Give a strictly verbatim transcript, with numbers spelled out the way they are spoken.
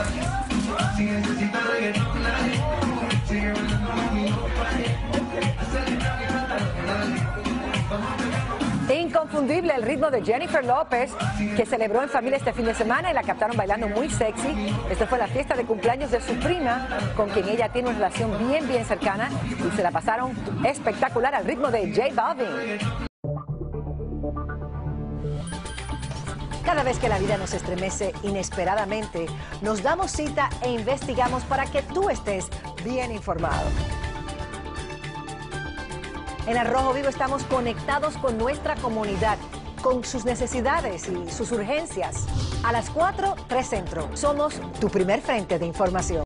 Inconfundible el ritmo de Jennifer López, que celebró en familia este fin de semana y la captaron bailando muy sexy. Esta fue la fiesta de cumpleaños de su prima, con quien ella tiene una relación bien, bien cercana, y se la pasaron espectacular al ritmo de J Balvin. Cada vez que la vida nos estremece inesperadamente, nos damos cita e investigamos para que tú estés bien informado. En Al Rojo Vivo estamos conectados con nuestra comunidad, con sus necesidades y sus urgencias. A las cuatro, tres Centro. Somos tu primer frente de información.